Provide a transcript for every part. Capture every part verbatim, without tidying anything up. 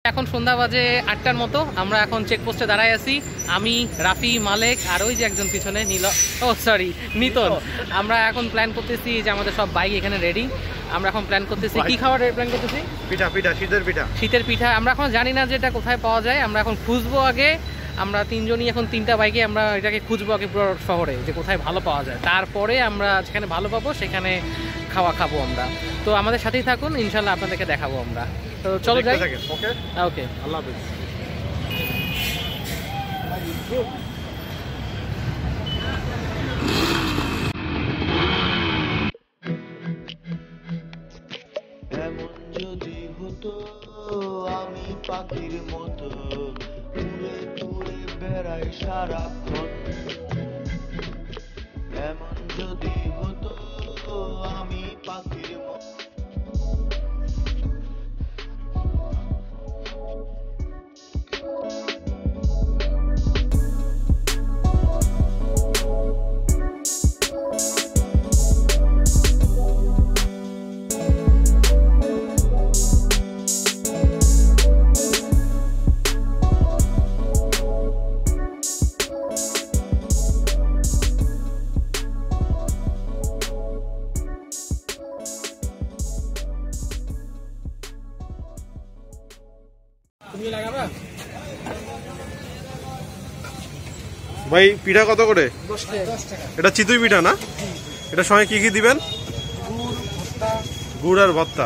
এখন সন্ধ্যা বাজে আটটার মতো। আমরা এখন চেকপোস্টে দাঁড়ায় আছি, আমি, রাফি, মালেক আর ওই যে একজন পিছনে নীল, ও সরি নিতন। আমরা এখন প্ল্যান করতেছি যে আমাদের সব বাইক এখানে রেডি। আমরা এখন প্ল্যান করতেছি কি খাওয়ার প্ল্যান করতেছি, পিঠা পিঠা শীতের পিঠা শীতের পিঠা। আমরা এখন জানি না যে এটা কোথায় পাওয়া যায়, আমরা এখন খুঁজবো আগে। আমরা তিনজনই এখন তিনটা বাইকে আমরা এটাকে খুঁজবো আগে পুরো শহরে যে কোথায় ভালো পাওয়া যায়, তারপরে আমরা যেখানে ভালো পাবো সেখানে খাওয়া খাবো আমরা। তো আমাদের সাথেই থাকুন, ইনশাল্লাহ আপনাদেরকে দেখাবো আমরা। তো চলো যাই। ওকে ওকে, আল্লাহ হাফেজ। এমন যদি হতো আমি পাখির মতো উড়ে উড়ে বেড়াই সারাক্ষণ, এমন যদি হতো আমি পাখির মতো। ভাই পিঠা কত করে? এটা চিতই পিঠা না? এটার সঙ্গে কি কি দিবেন? গুড় আর ভর্তা।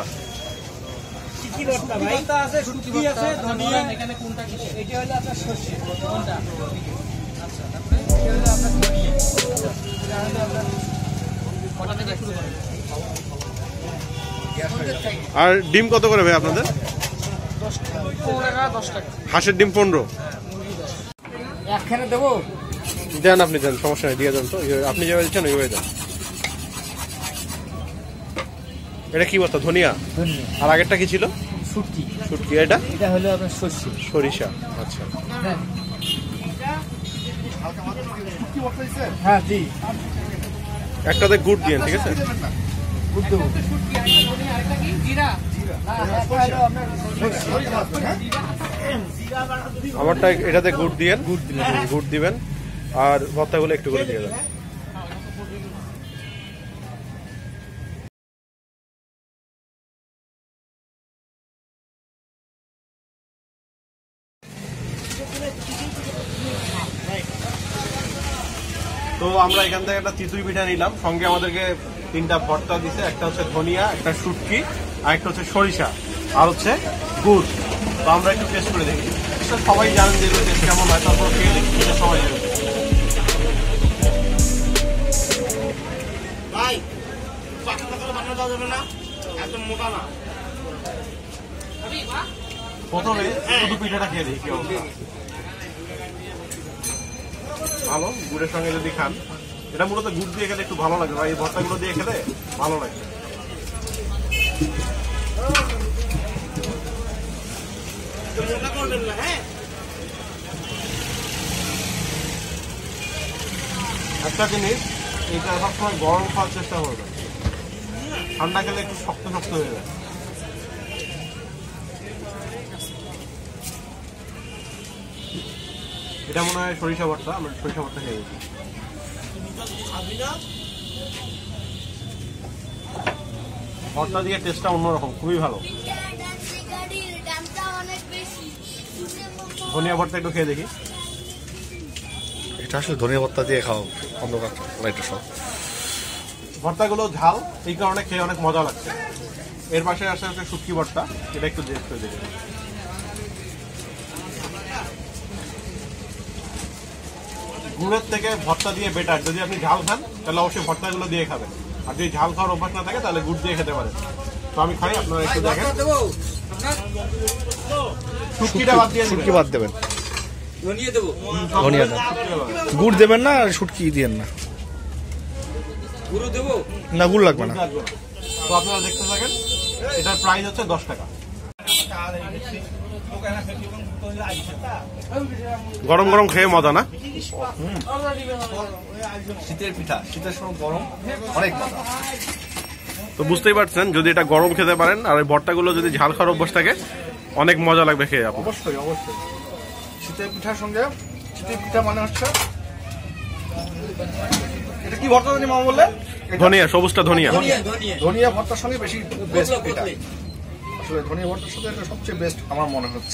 আর ডিম কত করে ভাই আপনাদের? হাঁসের ডিম পনেরো। দেবো দেন, আপনি দেন, সমস্যা নেই, দিয়ে দেন। তো আপনি যেভাবে দিচ্ছেন ওইভাবে দেন। এটা কি বলতো? ধনিয়া। আর আগেরটা কি ছিল? শুটকি। শুটকি। এটা এটা হলো আপনার সরষে, সরিষা। আচ্ছা হ্যাঁ জি। একটাতে গুড় দিয়ে, ঠিক আছে? গুড় দেবো। আমারটা এটাতে গুড় দিয়েন, গুড় দিলেন, গুড় দিবেন। আর ভর্তাগুলো একটু করে দিয়ে দেন। তো আমরা এখান থেকে একটা চিতই পিঠা নিলাম, সঙ্গে আমাদেরকে তিনটা ভর্তা দিছে। একটা হচ্ছে ধনিয়া, একটা শুটকি, আর একটা হচ্ছে সরিষা, আর হচ্ছে গুড়। তো আমরা একটু টেস্ট করে দেখি। সবাই জানেন যে এগুলো টেস্ট কেমন হয়, তারপর খেয়ে দেখি সবাই জানেন। ভাই পাকা পাকা বানানো দেওয়া যাবে না, একদম মোটা না। প্রথমে শুধু পিঠাটা খেয়ে দিই কি অবস্থা। ভালো, গুড়ের সঙ্গে যদি খান, এটা মূলত গুড় দিয়ে খেলে একটু ভালো লাগে, বা এই ভর্তাগুলো দিয়ে খেলে ভালো লাগে। মোটা করবেন না, হ্যাঁ। একটা জিনিস, এটা সবসময় গরম খাওয়ার চেষ্টা করবেন, ঠান্ডা খেলে একটু শক্ত শক্ত হয়ে যায়। এটা মনে হয় সরিষা ভর্তা, আমরা সরিষা ভর্তা খেয়ে গেছি। ভর্তা দিয়ে টেস্টটা অন্যরকম, খুবই ভালো। ধনিয়া ভর্তা একটু খেয়ে দেখি। এটা আসলে ধনিয়া ভর্তা দিয়ে খাও, অন্ধকার লাইটের সব ভর্তাগুলো ঝাল, এই কারণে খেয়ে অনেক মজা লাগছে। এর পাশে আসে হচ্ছে শুটকি ভর্তা, এটা একটু টেস্ট করে দেখি। গুড়ের থেকে ভর্তা দিয়ে বেটার। যদি আপনি ঝাল খান তাহলে অবশ্যই ভর্তাগুলো দিয়ে খাবেন, আর যদি ঝাল খাওয়ার অভ্যাস না থাকে তাহলে গুড় দিয়ে খেতে পারেন। তো আমি খাই, আপনারা একটু দেখেন। শুটকিটা বাদ দিয়ে শুটকি বাদ দেবেন, ধনিয়া দেবো, ধনিয়া দেন, গুড় দেবেন না, আর শুটকি দিয়েন না, গুঁড়ো দেবো না গুড় লাগবে না। তো আপনারা দেখতে থাকেন। এটার প্রাইস হচ্ছে দশ টাকা। গরম গরম খেয়ে মজা না? শীতের পিঠা, শীতের সময় গরম অনেক মজা। তো বুঝতেই পারছেন, যদি এটা গরম খেতে পারেন আর ওই ভর্তাগুলো যদি ঝাল খাওয়ার অভ্যাস থাকে অনেক মজা লাগবে খেয়ে আপু। অবশ্যই অবশ্যই শীতের পিঠার সঙ্গে শীতের পিঠা মানে হচ্ছে এটা কি ভর্তা জানি মামা বললে? ধনিয়া, সবুজটা ধনিয়া। ধনিয়া ভর্তার সঙ্গে বেশি বেস্ট এটা। আসলে ধনিয়া ভর্তার সাথে এটা সবচেয়ে বেস্ট আমার মনে হচ্ছে।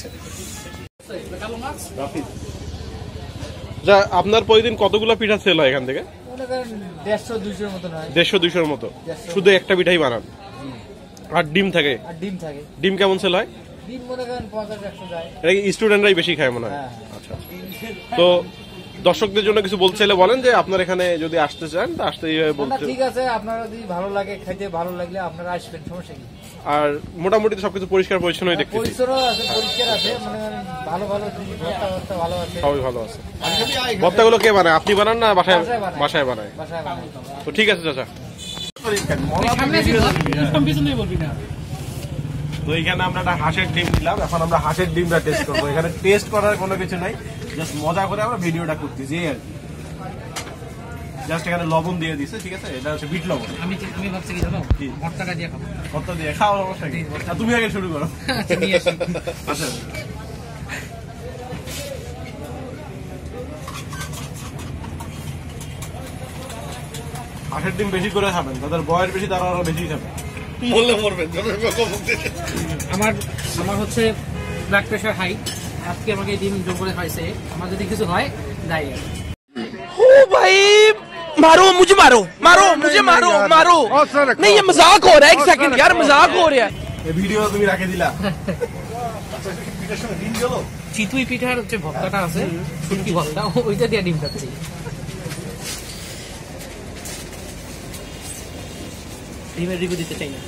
যা আপনার প্রতিদিন কতগুলো পিঠা সেল হয় এখান থেকে? দেড়শো দুইশোর মতো নয়, দেড়শো দুইশোর মতো। শুধু একটা পিঠাই বানান? আর ডিম থাকে? আর ডিম থাকে। ডিম কেমন সেল হয়? ডিম মনে করেন পঞ্চাশ একশো যায়। এটা কি স্টুডেন্টরাই বেশি খায় মনে হয়? আচ্ছা আচ্ছা। তো দর্শকদের জন্য কিছু বলতে চাইলে বলেন যে আপনার এখানে যদি আসতে চান তা আসতে বলতে। ঠিক আছে, আপনারা যদি ভালো লাগে, খাইতে ভালো লাগলে আপনারা আসবেন, সমস্যা কি। আর মোটামুটি সবকিছু পরিষ্কার পরিচ্ছন্নই দেখতেছি। পরিষ্কার আছে, পরিষ্কার আছে, মানে ভালো ভালো ভর্তা ভর্তা ভালো আছে, সবই ভালো আছে। ভর্তাগুলো কে বানায়? আপনি বানান না বাসায়? বাসায় বানায়। বাসায় বানায়। বাসায় বানাই। তো ঠিক আছে চাচা। তো এখানে আমরা একটা হাঁসের ডিম দিলাম, এখন আমরা হাঁসের ডিমটা টেস্ট করবো। এখানে টেস্ট করার কোনো কিছু নাই, জাস্ট মজা করে আমরা ভিডিওটা করতেছি আর জাস্ট এখানে লবণ দিয়ে দিছে, ঠিক আছে? এটা হচ্ছে বিট লবণ। আমি আমি ভাবছি কি জানো, ভর্তাটা দিয়ে খাবো। ভর্তা দিয়ে খাও, অবশ্যই। আর তুমি আগে শুরু করো। আচ্ছা, হাঁসের ডিম বেশি করে খাবেন, তাদের বয়স বেশি, তারা আরো বেশি খাবেন। বললে মরবেন। আমার আমার হচ্ছে ব্লাড প্রেশার হাই, আজকে আমাকে ডিম জোর করে খাইছে। আমার যদি কিছু হয় যাই। ओ भाई मारो मुझे, मारो मारो मुझे, मारो मारो। नहीं ये मजाक हो रहा है, एक सेकंड यार, मजाक हो रहा है। এই ভিডিও তুমি রাখে দিলা। চিতুই পিঠার হচ্ছে ভর্তাটা আছে, শুটকি ভর্তা, ওইটা দিয়ে ডিমটা তৈরি। ডিমের রিভিউ দিতে চাই না।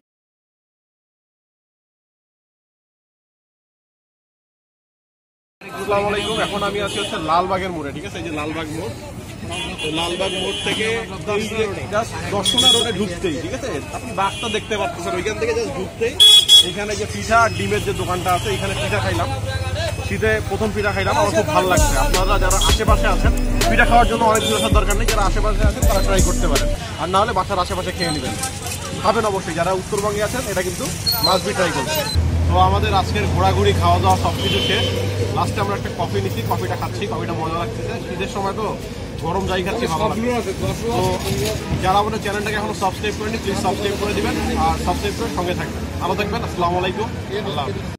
আসসালামু আলাইকুম। এখন আমি আছি হচ্ছে লালবাগের মোড়ে, ঠিক আছে? এই যে লালবাগ মোড়। তো লালবাগ মোড় থেকে জাস্ট দর্শনা রোডে ঢুকতেই, ঠিক আছে, আপনি বাঘটা দেখতে পাচ্ছেন, ওইখান থেকে জাস্ট ঢুকতেই এখানে যে পিঠা ডিমের যে দোকানটা আছে, এখানে পিঠা খাইলাম। শীতে প্রথম পিঠা খাইলাম, আমার খুব ভালো লাগছে। আপনারা যারা আশেপাশে আছেন, পিঠা খাওয়ার জন্য অনেক দূর আসার দরকার নেই, যারা আশেপাশে আছেন তারা ট্রাই করতে পারেন। আর না হলে বাসার আশেপাশে খেয়ে নেবেন, খাবেন অবশ্যই। যারা উত্তরবঙ্গে আছেন এটা কিন্তু মাস্ট বি ট্রাই করবেন। তো আমাদের আজকের ঘোরাঘুরি, খাওয়া দাওয়া সব কিছু শেষ। লাস্টে আমরা একটা কফি নিচ্ছি, কফিটা খাচ্ছি, কফিটা মজা লাগতেছে। শীতের সময় তো গরম যাই খাচ্ছি, ভালো লাগছে। তো যারা আমাদের চ্যানেলটাকে এখনো সাবস্ক্রাইব করেনি, প্লিজ সাবস্ক্রাইব করে দিবেন আর সাবস্ক্রাইব করে সঙ্গে থাকবেন। ভালো থাকবেন। আসসালামু আলাইকুম। আল্লাহ হাফেজ।